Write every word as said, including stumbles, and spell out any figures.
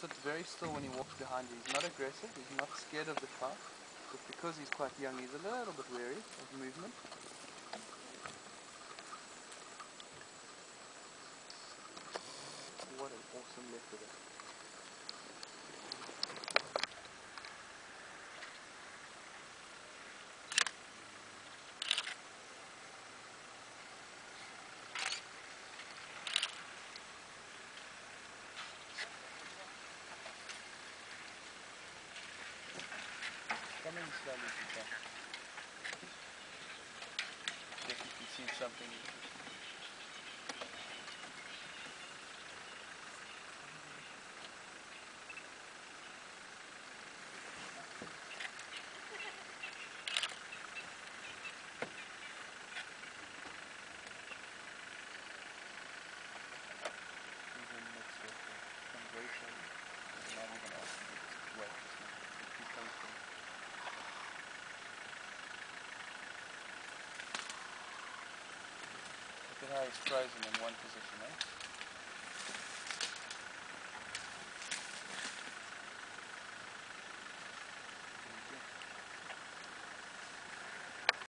sits very still when he walks behind you. He's not aggressive, he's not scared of the trout, but because he's quite young, he's a little bit wary of movement. What an awesome leopard. Come in slowly if you can. If you can see something. Look at how he's frozen in one position, eh?